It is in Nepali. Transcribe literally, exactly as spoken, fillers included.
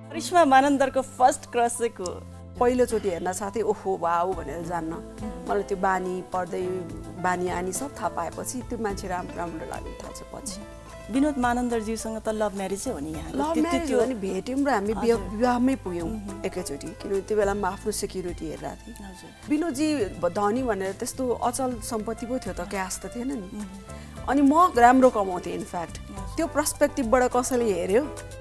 करिश्मा मानन्दरको फर्स्ट क्रस चाहिँ को? पहिलोचोटि हेर्न साथै ओहो वाउ भनेर जान्न मलाई त्यो बानी पढ्दै बानी आनी सब थाहा पाएपछि त्यो मान्छे राम्रो राम्रो लाग्न थाल्छ पछि। विनोद मानन्दरज्यूसँग त लभ म्यारेजै हो नि यहाँ? लभ म्यारेज हो नि, भेट्यौँ र हामी विवाहमै पुग्यौँ एकैचोटि, किनभने त्यो बेला म आफ्नो सेक्युरिटी हेरिरहेको थिएँ। विनोदजी धनी भनेर त्यस्तो अचल सम्पत्ति पो थियो त, क्यास त थिएन नि। अनि म राम्रो कमाउँथेँ इनफ्याक्ट, त्यो पर्सपेक्टिभबाट कसैले हेऱ्यो